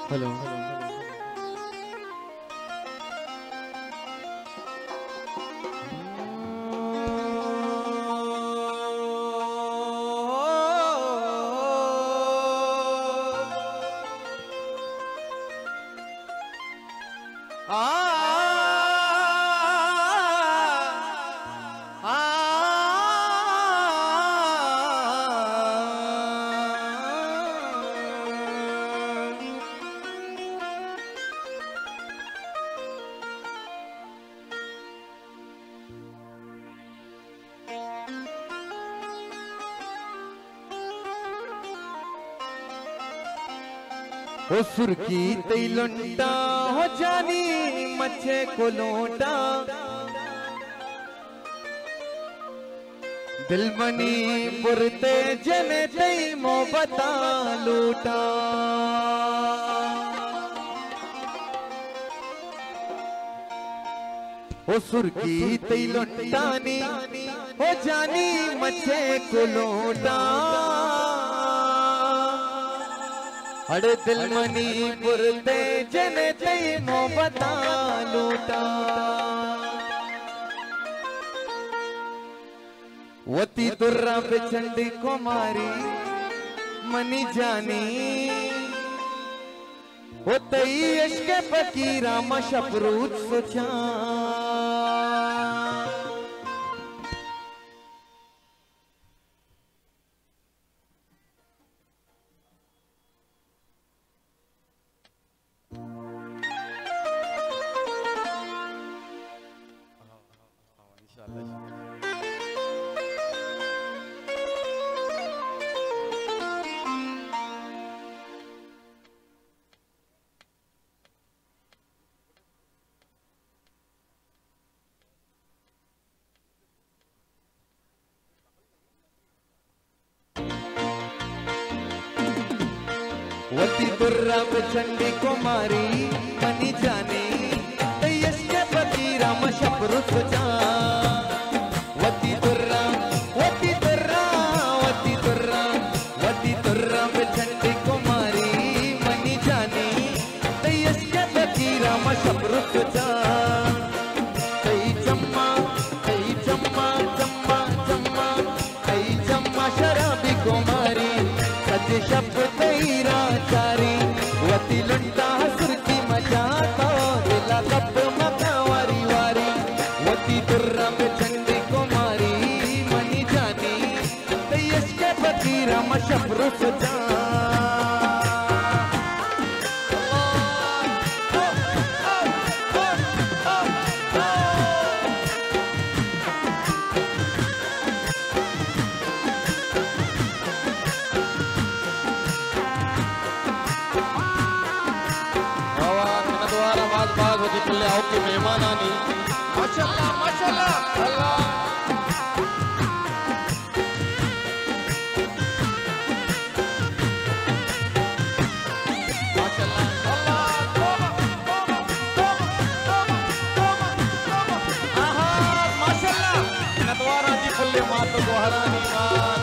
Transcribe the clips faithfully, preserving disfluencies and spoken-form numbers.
hello ओ सुर्खी तई लुंटा हो जानी मच्छे को लोटा दिल मनी पुरते जने तई मोहब्बता लूटा ओ सुर्खी तई लुंटानी हो जानी मच्छे को लोटा अड़े दिल मनी पुरते जने तई मोहब्बता लूटा वती दुर्रा बिछंडी कुमारी मनी जानी वो तई इश्क फकीरा मशपरूत सोचा वती दुर्रा बिछंडी कुमारी मनी जानी तई इश्क फकीरा मशपरूत जा वती दुर्रा वती दुर्रा वती दुर्रा वती दुर्रा बिछंडी कुमारी मनी जानी तई इश्क फकीरा मशपरूत जा तई चम्मा तई चम्मा चम्मा चम्मा तई चम्मा शराबी कुमारी सज शब्द तेरा चारी वती लुंटा सुर्खी मजा तो दिला कप मका वारी वारी वती दुर्रा बिछंडी कुमारी मनी जानी तई इश्क फकीरा मशपरूत जा के मेहमान आनी माशाल्लाह माशाल्लाह अल्लाह माशाल्लाह अल्लाह आहा माशाल्लाह नदवारा जी फुल्ले मात गोहरानी मान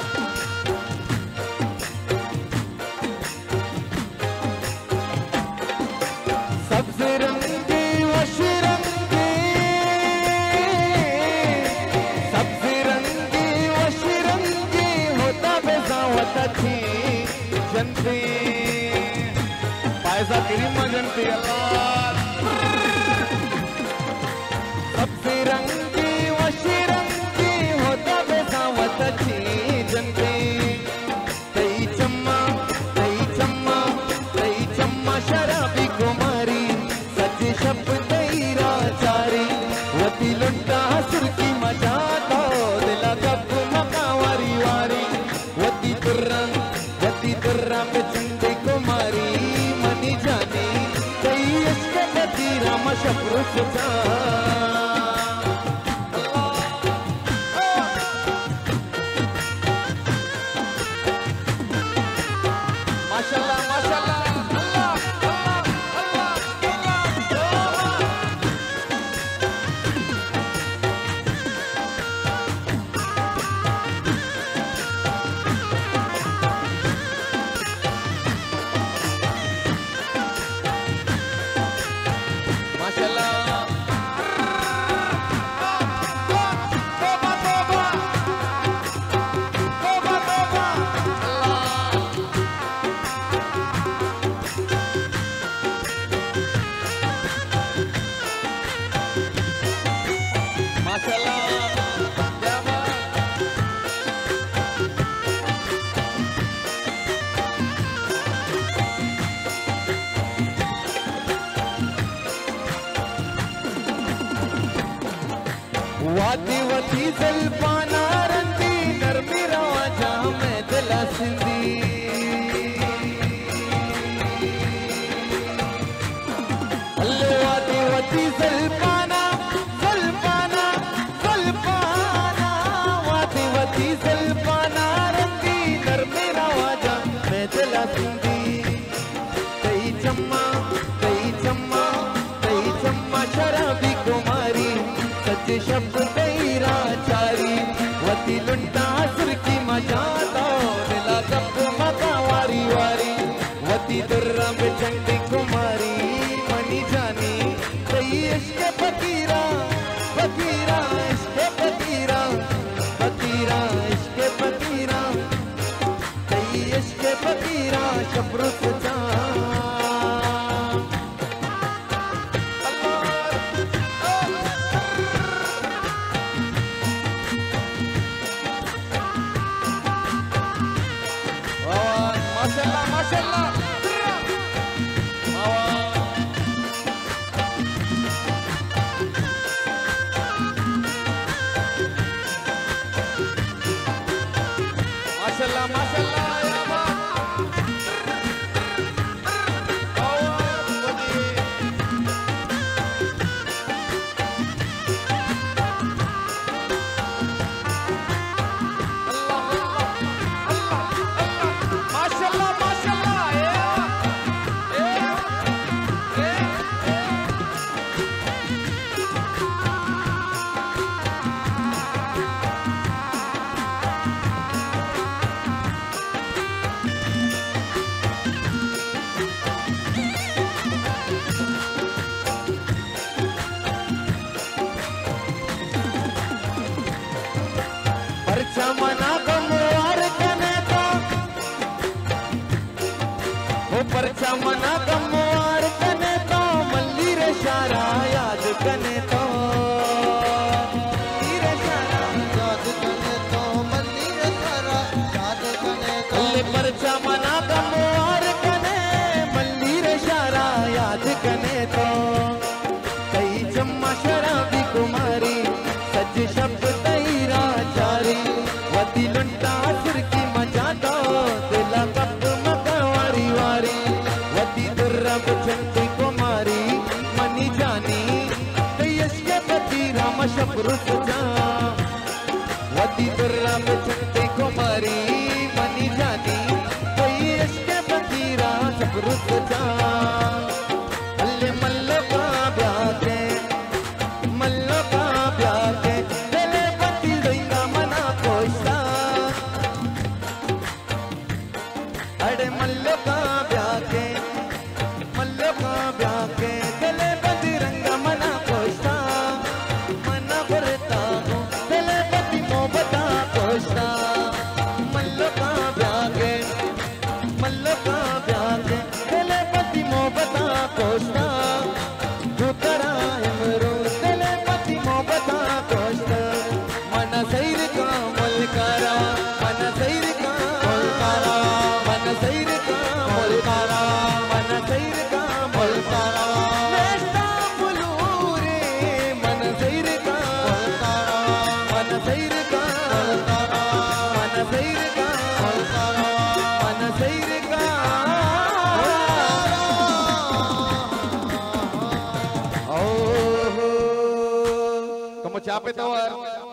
सबसे रंगी वशिरंगी सबसे रंगी वशिरंगी होता बेजावत थी जनती पायसा करीमा जनती अल्लाह सबसे रंगी वशिरंगी होता बेजावत थी जनती तई चम्मा तई चम्मा तई चम्मा शराबी कुमारी शब्द तेरा चारी वती लुंटा सुर्खी मजा तो दिला कप मका वारी वारी वती दुर्रा वती दुर्रा बिछंडी कुमारी मनी जानी तई इश्क फकीरा मशपरूत जा वाती वती जलपाना रंदी नरमी रवाजा मैं दिला सिंधी अल्ले वाती वती जलपाना जलपाना जलपाना वाती वती जलपाना रंदी नरमी रवाजा मैं दिला सिंधी कई चम्मा कई चम्मा कई चम्मा शराबी कुमारी सच शब्द तेरा चारी वती लुंटा सुर की मजा दो दिला गप मका वारी वारी वती दुर्रा बेचंडी कुमारी मनी जानी कई इश्क फकीरा फकीरा इश्क फकीरा फकीरा इश्क फकीरा कई इश्क फकीरा शब्र सजा माशाल्लाह माशाल्लाह माशाल्लाह माशाल्लाह मना गमवार कने तो वो परचा मना गमवार कने तो मल्ली रे शारा याद कने तो रे शारा याद कने तो मल्ली रे शारा याद कने तो ले परचा मना गमवार कने मल्ली रे शारा याद कने तो कई चम्मा शराबी कुमारी सच शब्द तेरा चारी वती लुंटा सुर की मजा दो दिला कप मका वारी वारी वती दुर्रा बचंती कुमारी मनी जानी कयश के फकीरा मशब्र सजा वती दुर्रा बचंती कुमारी मनी जानी कयश के फकीरा शब्र सजा अल्ले मल्लो का ब्याके मल्लो का ब्याके अरे मल्लो का ब्याके मल्लो का ब्याके दिले बजरंगा मना कोष्टा मना करता हूँ दिले बदी मोहब्बता कोष्टा मल्लो का ब्याके मल्लो का ब्याके दिले बदी मोहब्बता कोष्टा तू करा इमरू दिले बदी मोहब्बता कोष्टा मना सैर का मुलकारा मना सैर का मुलकारा सैर का मुलकारा मन सैर का मुलकारा नेस्ता बुलूरे मन सैर का मुलकारा मन सैर का मुलकारा मन सैर का मुलकारा मन सैर का ओ हो como chape tawar